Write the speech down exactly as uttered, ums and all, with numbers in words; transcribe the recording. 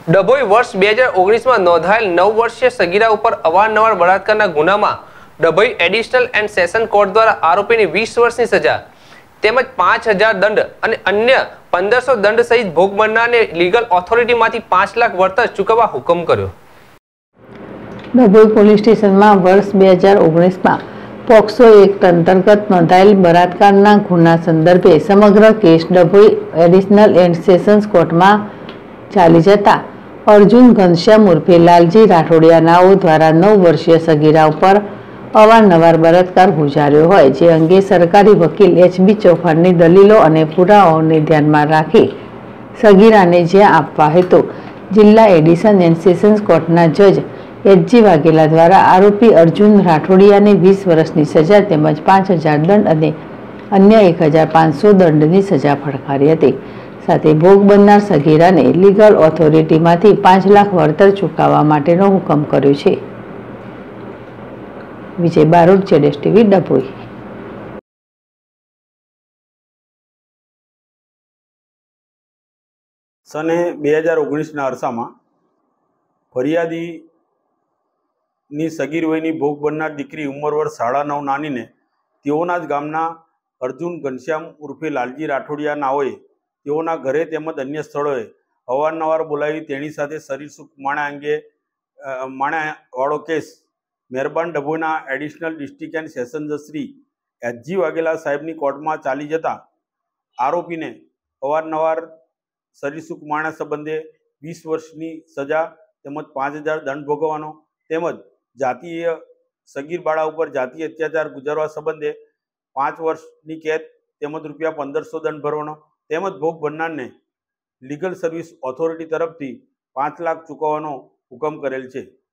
ડભોઈ વર્ષ બે હજાર ઓગણીસમાં નોંધાયેલ નવ વર્ષીય સગીરા ઉપર અવારનવાર બળાત્કારના ગુનામાં Dabhoi additional and session court દ્વારા આરોપીની વીસ વર્ષની સજા તેમજ પાંચ હજાર દંડ અને અન્ય પંદરસો દંડ સહિત ભોગ બનનારને લીગલ ઓથોરિટીમાંથી પાંચ લાખ વળતર ચૂકવવા હુકમ કર્યો। ડભોઈ પોલીસ સ્ટેશનમાં વર્ષ બે હજાર ઓગણીસમાં પોક્સો એક્ટ અંતર્ગત નોંધાયેલ બળાત્કારના ગુના સંદર્ભે સમગ્ર case Dabhoi additional and sessions કોર્ટમાં ચાલી જતા અર્જુન ઘનશ્યામ ઉર્ફે લાલજી રાઠોડિયાનાઓ દ્વારા નવ વર્ષીય સગીરા ઉપર અવારનવાર બળાત્કાર ગુજાર્યો હોય જે અંગે સરકારી વકીલ એચબી ચૌહાણની દલીલો અને પુરાવાઓને ધ્યાનમાં રાખી સગીરાને જ્યાં આપવા હેતુ જિલ્લા એડિશન એન્ડ સેશન્સ કોર્ટના જજ એચજી વાઘેલા દ્વારા આરોપી અર્જુન રાઠોડિયાને વીસ વર્ષની સજા તેમજ પાંચ હજાર દંડ અને અન્ય એક હજાર પાંચસો દંડની સજા ફટકારી હતી। સાથે ભોગ બનનાર સગીરાને લીગલ ઓથોરિટીમાંથી પાંચ લાખ વળતર ચૂકવવા માટેનો હુકમ કર્યો છે। વિજય બારોટ, જેડેશ ટીવી, ડભોઈ। સને બે હજાર ઓગણીસના અરસામાં ફરિયાદીની સગીર વયની ભોગ બનનાર દીકરી ઉંમર વર્ષ સાડા નવ નાનીને તેઓના જ ગામના અર્જુન ઘનશ્યામ ઉર્ફે લાલજી રાઠોડિયા નાઓએ તેઓના ઘરે તેમજ અન્ય સ્થળોએ અવારનવાર બોલાવી તેની સાથે શરીર સુખ માણ્યા અંગે માણ્યાવાળો કેસ મહેરબાન ડભોઈના એડિશનલ ડિસ્ટ્રિક્ટ એન્ડ સેશન જજ શ્રી એચજી વાઘેલા સાહેબની કોર્ટમાં ચાલી જતા આરોપીને અવારનવાર શરીર સુખ માણ્યા સંબંધે વીસ વર્ષની સજા તેમજ પાંચ હજાર દંડ ભોગવવાનો તેમજ જાતીય સગીર બાળા ઉપર જાતીય અત્યાચાર ગુજારવા સંબંધે પાંચ વર્ષની કેદ તેમજ રૂપિયા પંદરસો દંડ ભરવાનો તેમજ ભોગ બનનારને લીગલ સર્વિસ ઓથોરિટી તરફથી પાંચ લાખ ચૂકવવાનો હુકમ કરેલ છે।